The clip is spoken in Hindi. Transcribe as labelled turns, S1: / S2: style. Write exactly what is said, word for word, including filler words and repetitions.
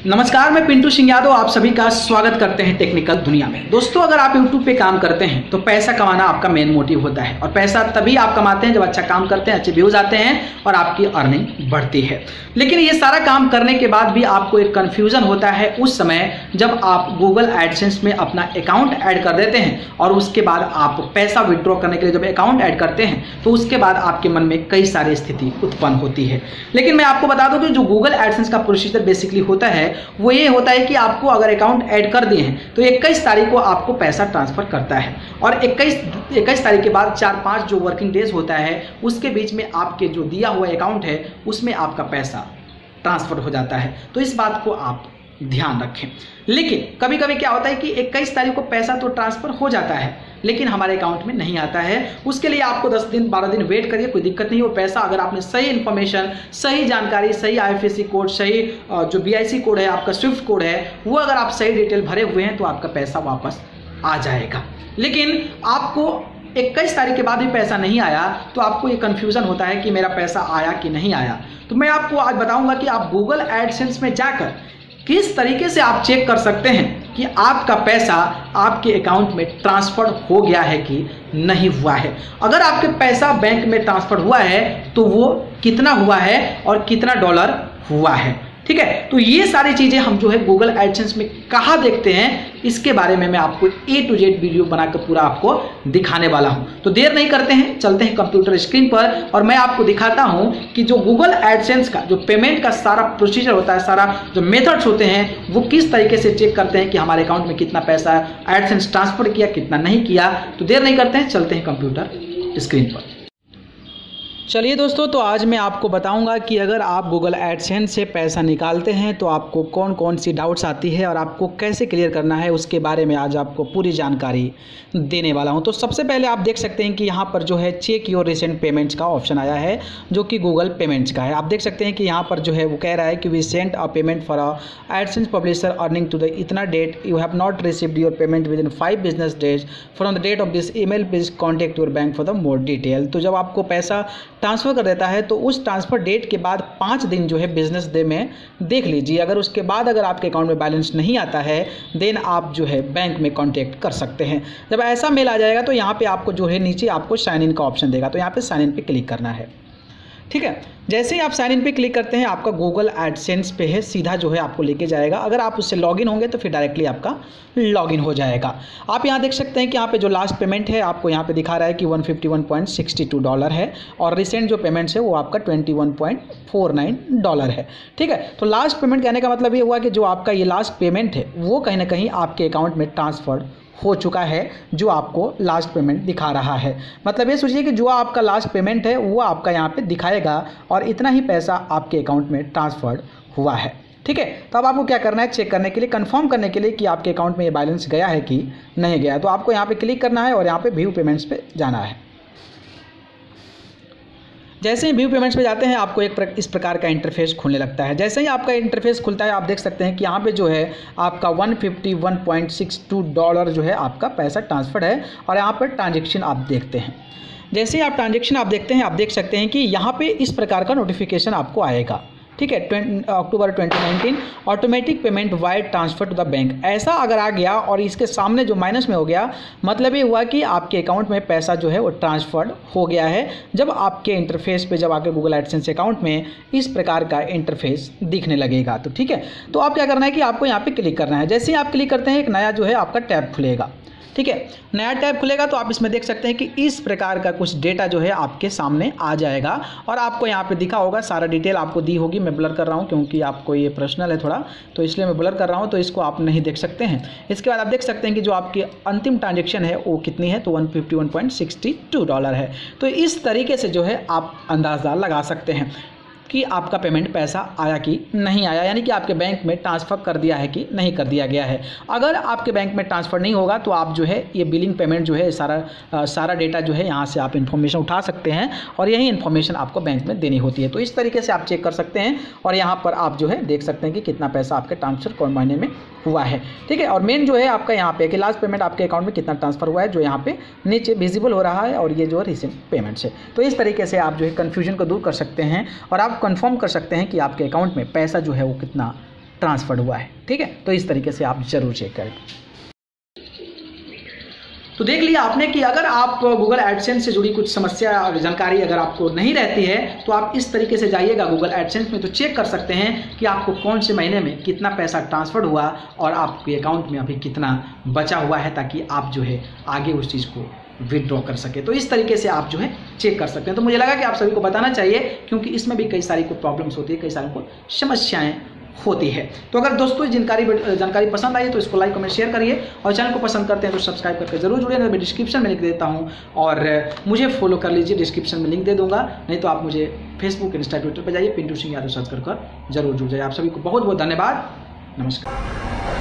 S1: नमस्कार, मैं पिंटू सिंह यादव आप सभी का स्वागत करते हैं टेक्निकल दुनिया में। दोस्तों, अगर आप यूट्यूब पे काम करते हैं तो पैसा कमाना आपका मेन मोटिव होता है और पैसा तभी आप कमाते हैं जब अच्छा काम करते हैं, अच्छे व्यूज आते हैं और आपकी अर्निंग बढ़ती है। लेकिन ये सारा काम करने के बाद भी आपको एक कन्फ्यूजन होता है उस समय जब आप गूगल एडसेंस में अपना अकाउंट ऐड कर देते हैं और उसके बाद आप पैसा विड्रॉ करने के लिए जब अकाउंट ऐड करते हैं तो उसके बाद आपके मन में कई सारी स्थिति उत्पन्न होती है। लेकिन मैं आपको बता दूं कि जो गूगल एडसेंस का प्रोसीजर बेसिकली होता है वो ये होता है कि आपको अगर अकाउंट ऐड कर दिए हैं तो इक्कीस तारीख को आपको पैसा ट्रांसफर करता है और इक्कीस इक्कीस तारीख के बाद चार पाँच जो वर्किंग डेज होता है उसके बीच में आपके जो दिया हुआ अकाउंट है उसमें आपका पैसा ट्रांसफर हो जाता है। तो इस बात को आप ध्यान रखें। लेकिन कभी कभी क्या होता है कि इक्कीस तारीख को पैसा तो ट्रांसफर हो जाता है लेकिन हमारे अकाउंट में नहीं आता है। उसके लिए आपको दस दिन बारह दिन वेट करिए, कोई दिक्कत नहीं। वो पैसा अगर आपने सही इन्फॉर्मेशन, सही जानकारी, सही I F S C code, सही जो बी आई सी कोड है, आपका स्विफ्ट कोड है, वो अगर आप सही डिटेल भरे हुए हैं तो आपका पैसा वापस आ जाएगा। लेकिन आपको इक्कीस तारीख के बाद भी पैसा नहीं आया तो आपको ये कन्फ्यूजन होता है कि मेरा पैसा आया कि नहीं आया। तो मैं आपको आज बताऊंगा कि आप गूगल एडसेंस में जाकर किस तरीके से आप चेक कर सकते हैं कि आपका पैसा आपके अकाउंट में ट्रांसफर हो गया है कि नहीं हुआ है। अगर आपके पैसा बैंक में ट्रांसफर हुआ है तो वो कितना हुआ है और कितना डॉलर हुआ है, ठीक है। तो ये सारी चीजें हम जो है गूगल एडसेंस में कहाँ देखते हैं इसके बारे में मैं आपको ए टू जेड वीडियो बनाकर पूरा आपको दिखाने वाला हूं। तो देर नहीं करते हैं, चलते हैं कंप्यूटर स्क्रीन पर और मैं आपको दिखाता हूं कि जो गूगल एडसेंस का जो पेमेंट का सारा प्रोसीजर होता है, सारा जो मेथड्स होते हैं वो किस तरीके से चेक करते हैं कि हमारे अकाउंट में कितना पैसा एडसेंस ट्रांसफर किया, कितना नहीं किया। तो देर नहीं करते हैं, चलते हैं कंप्यूटर स्क्रीन पर। चलिए दोस्तों, तो आज मैं आपको बताऊंगा कि अगर आप गूगल एडसेंस से पैसा निकालते हैं तो आपको कौन कौन सी डाउट्स आती है और आपको कैसे क्लियर करना है उसके बारे में आज आपको पूरी जानकारी देने वाला हूं। तो सबसे पहले आप देख सकते हैं कि यहाँ पर जो है चेक योर रिसेंट पेमेंट्स का ऑप्शन आया है जो कि गूगल पेमेंट्स का है। आप देख सकते हैं कि यहाँ पर जो है वो कह रहा है कि we sent a payment for a AdSense publisher earning to the इतना date, you have not received your payment within five business days from the date of this email, please contact your bank for the more detail. तो जब आपको पैसा ट्रांसफ़र कर देता है तो उस ट्रांसफ़र डेट के बाद पाँच दिन जो है बिजनेस डे में देख लीजिए। अगर उसके बाद अगर आपके अकाउंट में बैलेंस नहीं आता है देन आप जो है बैंक में कांटेक्ट कर सकते हैं। जब ऐसा मेल आ जाएगा तो यहाँ पे आपको जो है नीचे आपको साइन इन का ऑप्शन देगा, तो यहाँ पे साइन इन पे क्लिक करना है, ठीक है। जैसे ही आप साइन इन पे क्लिक करते हैं आपका गूगल एडसेंस पे है सीधा जो है आपको लेके जाएगा। अगर आप उससे लॉगिन होंगे तो फिर डायरेक्टली आपका लॉगिन हो जाएगा। आप यहाँ देख सकते हैं कि यहाँ पे जो लास्ट पेमेंट है आपको यहाँ पे दिखा रहा है कि one fifty one point six two dollar है और रिसेंट जो पेमेंट्स है वो आपका twenty one point four nine dollar है, ठीक है। तो लास्ट पेमेंट कहने का मतलब ये हुआ कि जो आपका ये लास्ट पेमेंट है वो कहीं ना कहीं आपके अकाउंट में ट्रांसफर हो चुका है, जो आपको लास्ट पेमेंट दिखा रहा है। मतलब ये सोचिए कि जो आपका लास्ट पेमेंट है वो आपका यहाँ पे दिखाएगा और इतना ही पैसा आपके अकाउंट में ट्रांसफर्ड हुआ है, ठीक है। तो अब आपको क्या करना है, चेक करने के लिए, कंफर्म करने के लिए कि आपके अकाउंट में ये बैलेंस गया है कि नहीं गया। तो आपको यहाँ पे क्लिक करना है और यहाँ पे व्यू पेमेंट्स पे जाना है। जैसे ही व्यू पेमेंट्स पे जाते हैं आपको एक प्र, इस प्रकार का इंटरफेस खुलने लगता है। जैसे ही आपका इंटरफेस खुलता है आप देख सकते हैं कि यहाँ पे जो है आपका one fifty one point six two dollar जो है आपका पैसा ट्रांसफर है और यहाँ पर ट्रांजेक्शन आप देखते हैं। जैसे ही आप ट्रांजेक्शन आप देखते हैं आप देख सकते हैं कि यहाँ पे इस प्रकार का नोटिफिकेशन आपको आएगा, ठीक है। October twenty nineteen automatic payment wire transfer to the bank, ऐसा अगर आ गया और इसके सामने जो माइनस में हो गया मतलब ये हुआ कि आपके अकाउंट में पैसा जो है वो ट्रांसफर्ड हो गया है। जब आपके इंटरफेस पे जब आपके गूगल एडसेंस अकाउंट में इस प्रकार का इंटरफेस दिखने लगेगा तो ठीक है। तो आप क्या करना है कि आपको यहाँ पे क्लिक करना है। जैसे ही आप क्लिक करते हैं एक नया जो है आपका टैब खुलेगा, ठीक है। नया टैब खुलेगा तो आप इसमें देख सकते हैं कि इस प्रकार का कुछ डेटा जो है आपके सामने आ जाएगा और आपको यहाँ पे दिखा होगा, सारा डिटेल आपको दी होगी। मैं ब्लर कर रहा हूँ क्योंकि आपको ये पर्सनल है थोड़ा, तो इसलिए मैं ब्लर कर रहा हूँ, तो इसको आप नहीं देख सकते हैं। इसके बाद आप देख सकते हैं कि जो आपकी अंतिम ट्रांजेक्शन है वो कितनी है, तो one fifty one point six two dollar है। तो इस तरीके से जो है आप अंदाज़ा लगा सकते हैं कि आपका पेमेंट पैसा आया कि नहीं आया, यानी कि आपके बैंक में ट्रांसफ़र कर दिया है कि नहीं कर दिया गया है। अगर आपके बैंक में ट्रांसफ़र नहीं होगा तो आप जो है ये बिलिंग पेमेंट जो है सारा आ, सारा डेटा जो है यहाँ से आप इन्फॉर्मेशन उठा सकते हैं और यही इन्फॉर्मेशन आपको बैंक में देनी होती है। तो इस तरीके से आप चेक कर सकते हैं और यहाँ पर आप जो है देख सकते हैं कि कितना पैसा आपके ट्रांसफ़र कौन महीने में हुआ है, ठीक है। और मेन जो है आपका यहाँ पे कि लास्ट पेमेंट आपके अकाउंट में कितना ट्रांसफ़र हुआ है जो यहाँ पे नीचे विजिबल हो रहा है और ये जो रिसेंट पेमेंट्स है। तो इस तरीके से आप जो है कन्फ्यूजन को दूर कर सकते हैं और आप कंफर्म कर सकते हैं कि आपके अकाउंट में पैसा जो है वो कितना ट्रांसफर हुआ है। ठीक है, तो इस तरीके से आप जरूर चेक करें। तो देख लिया आपने कि अगर आप गूगल एडसेंस से जुड़ी कुछ समस्या और जानकारी अगर आपको नहीं रहती है तो आप इस तरीके से जाइएगा गूगल एडसेंस में, तो चेक कर सकते हैं कि आपको कौन से महीने में कितना पैसा ट्रांसफर हुआ और आपके अकाउंट में अभी कितना बचा हुआ है, ताकि आप जो है आगे उस चीज़ को विदड्रॉ कर सके। तो इस तरीके से आप जो है चेक कर सकते हैं। तो मुझे लगा कि आप सभी को बताना चाहिए, क्योंकि इसमें भी कई सारी को प्रॉब्लम्स होती है, कई सारी को समस्याएं होती है। तो अगर दोस्तों जानकारी जानकारी पसंद आई तो इसको लाइक कमेंट शेयर करिए, और चैनल को पसंद करते हैं तो सब्सक्राइब करके जरूर जुड़िए। मैं डिस्क्रिप्शन में लिख देता हूं, और मुझे फॉलो कर लीजिए, डिस्क्रिप्शन में लिंक दे दूंगा। नहीं तो आप मुझे फेसबुक, इंस्टा, ट्विटर पर जाइए, पिंटू सिंह यादव सर्च कर जरूर जुड़ जाइए। आप सभी को बहुत बहुत धन्यवाद। नमस्कार।